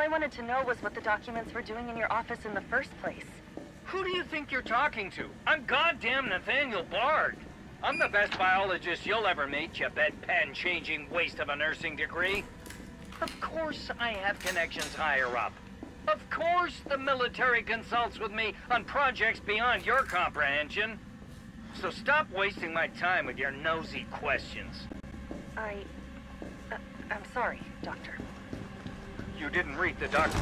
wanted to know was what the documents were doing in your office in the first place. Who do you think you're talking to? I'm goddamn Nathaniel Bard. I'm the best biologist you'll ever meet, you bedpan-changing waste of a nursing degree. Of course I have connections higher up. Of course the military consults with me on projects beyond your comprehension. So stop wasting my time with your nosy questions. I'm sorry, Doctor. You didn't read the document.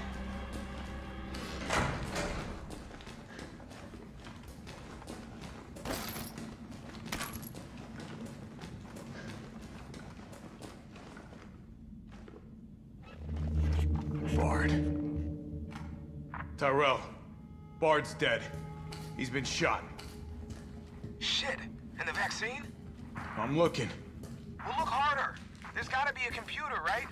Bard. Tyrell. Bard's dead. He's been shot. Shit. And the vaccine? I'm looking. Well, look harder. There's gotta be a computer, right?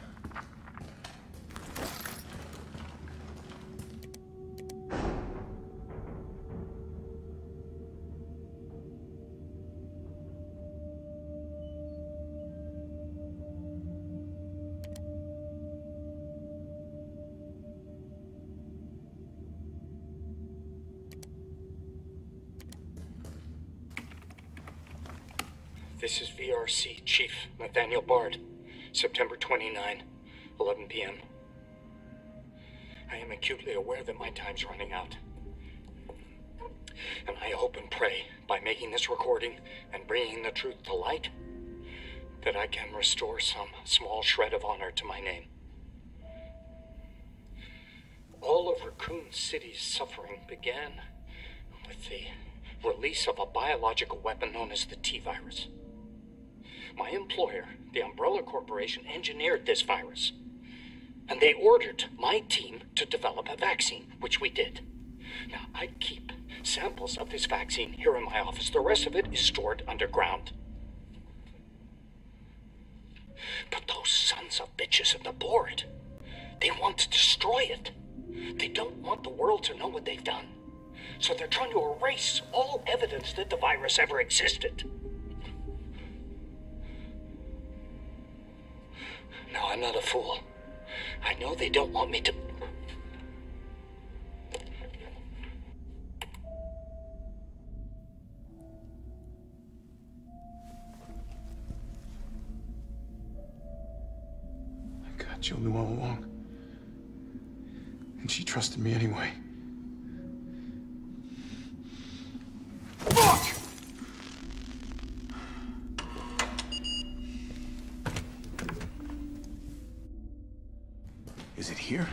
This is VRC Chief Nathaniel Bard, September 29, 11 p.m. I am acutely aware that my time's running out. And I hope and pray, by making this recording and bringing the truth to light, that I can restore some small shred of honor to my name. All of Raccoon City's suffering began with the release of a biological weapon known as the T-virus. My employer, the Umbrella Corporation, engineered this virus. And they ordered my team to develop a vaccine, which we did. Now, I keep samples of this vaccine here in my office. The rest of it is stored underground. But those sons of bitches at the board, they want to destroy it. They don't want the world to know what they've done. So they're trying to erase all evidence that the virus ever existed. No, I'm not a fool. I know they don't want me to... God, Jill knew all along. And she trusted me anyway. Fuck! Is it here?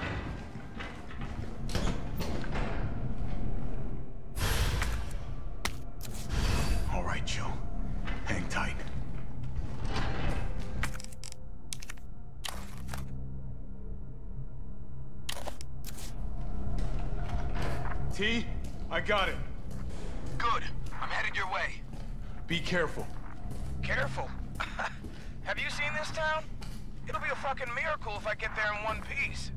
All right, Joe. Hang tight. T, I got it. Good. I'm headed your way. Be careful. Careful? Have you seen this town? It'll be a fucking miracle if I get there in one piece.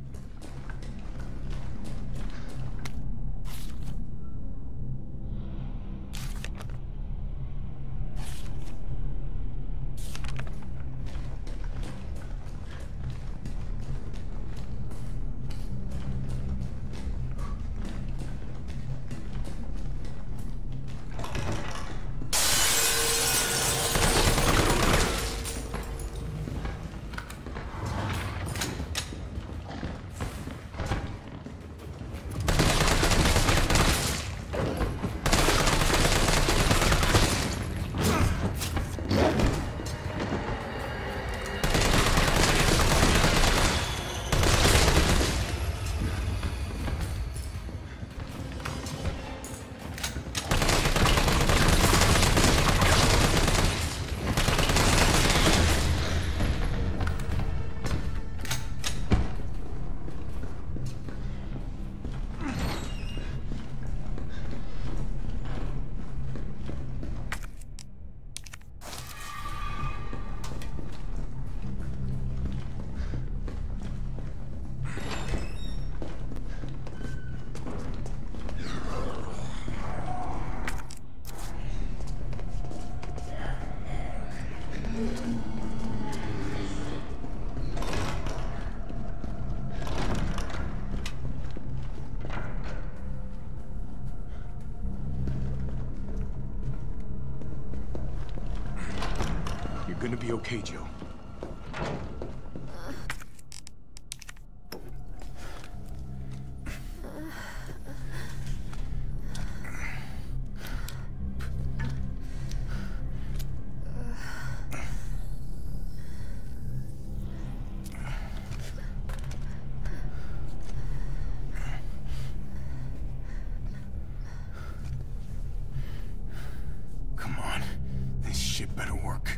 gonna be okay, Joe. Come on, this shit better work.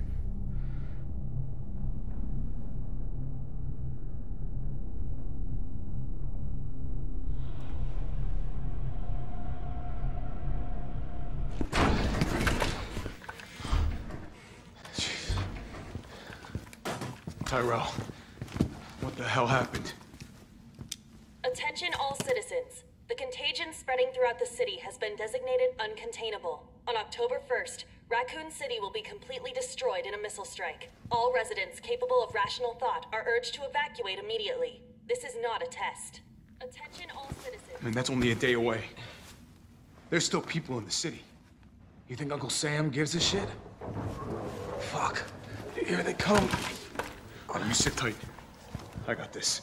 Tyrell, what the hell happened? Attention all citizens. The contagion spreading throughout the city has been designated uncontainable. On October 1st, Raccoon City will be completely destroyed in a missile strike. All residents capable of rational thought are urged to evacuate immediately. This is not a test. Attention all citizens. Man, that's only a day away. There's still people in the city. You think Uncle Sam gives a shit? Fuck. Here they come. Oh, you sit tight. I got this.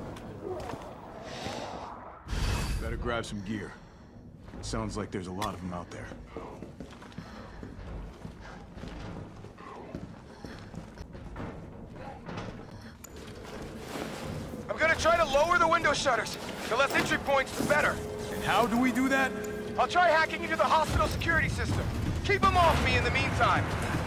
Better grab some gear. Sounds like there's a lot of them out there. I'm gonna try to lower the window shutters. The less entry points, the better. And how do we do that? I'll try hacking into the hospital security system. Keep them off me in the meantime.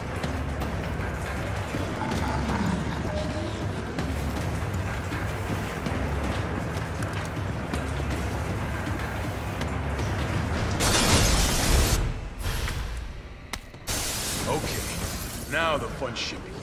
Okay, now the fun shit begins.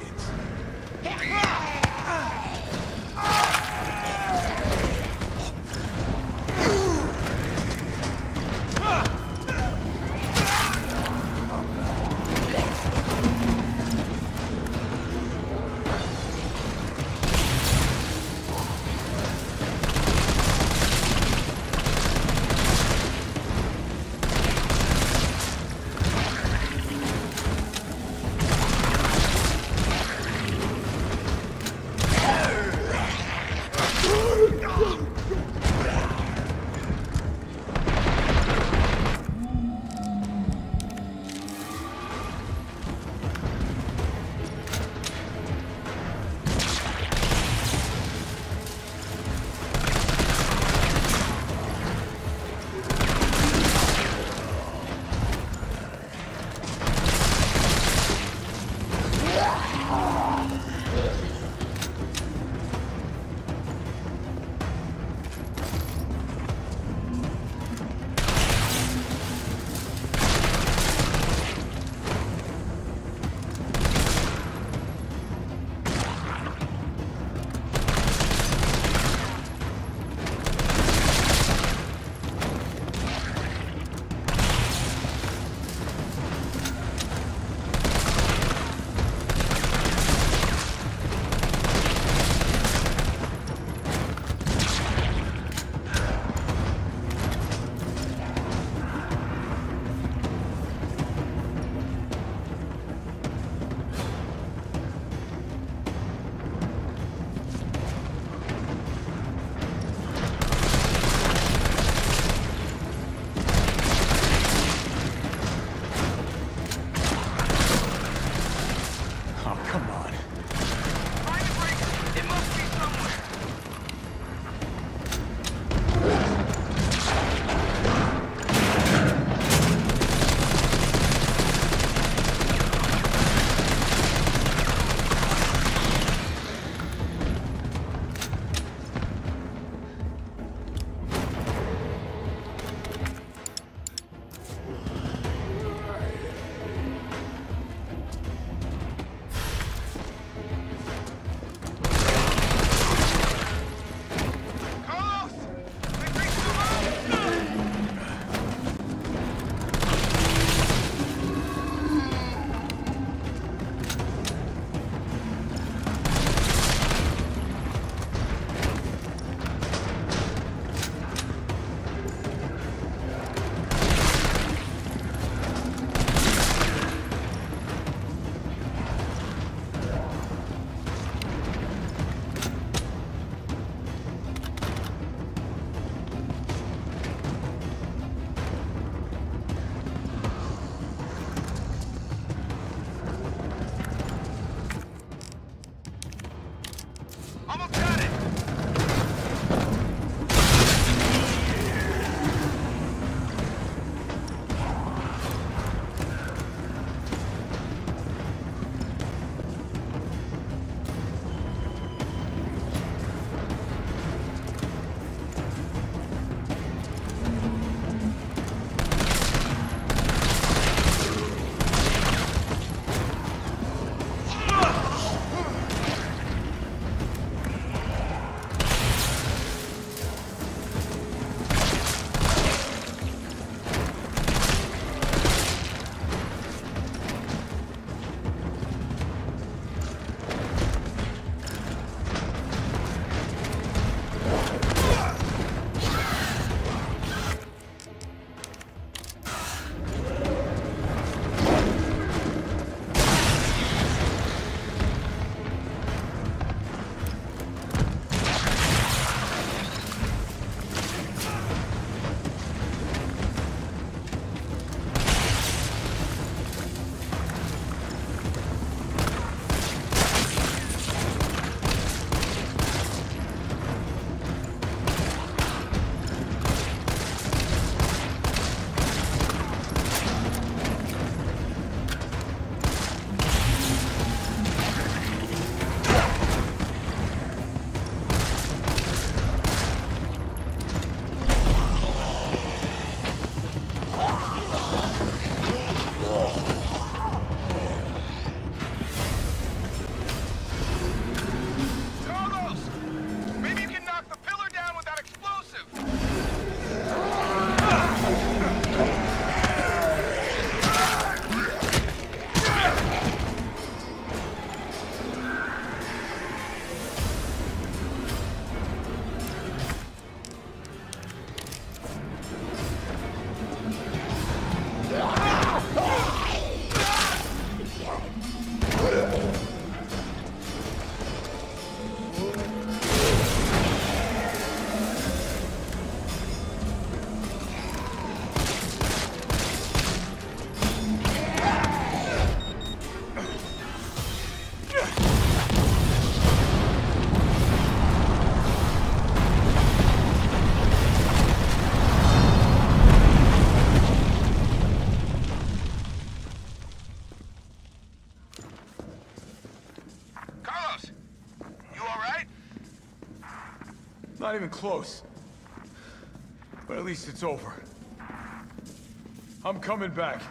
not even close. But at least it's over. I'm coming back.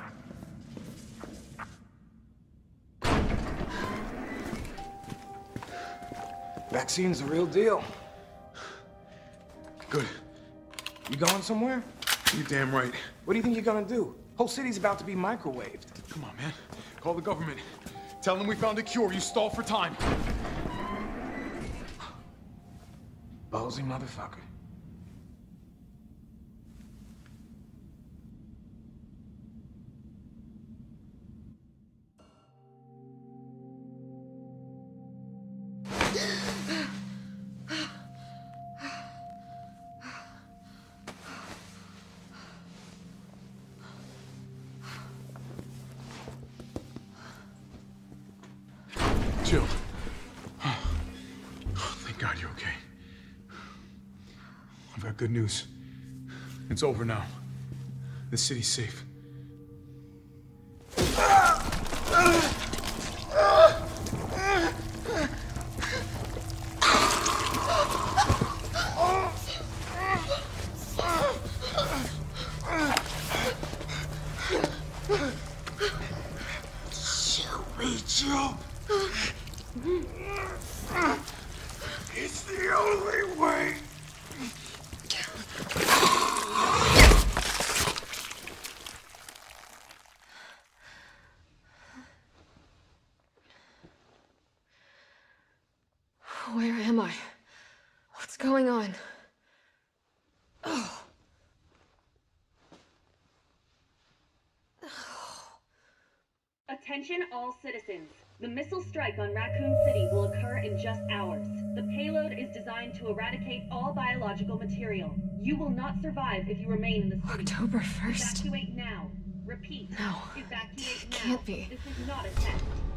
Vaccine's the real deal. Good. You going somewhere? You're damn right. What do you think you're gonna do? Whole city's about to be microwaved. Come on, man. Call the government. Tell them we found a cure. You stalled for time. Ballsy motherfucker. Jill. Oh, thank God you're okay. I've got good news. It's over now. The city's safe. Shoot me, Jill. It's the only way. Where am I? What's going on? Oh. Attention all citizens. The missile strike on Raccoon City will occur in just hours. The payload is designed to eradicate all biological material. You will not survive if you remain in the city. October 1st? Evacuate now. Repeat. No. Evacuate It now. can't be. This is not a test.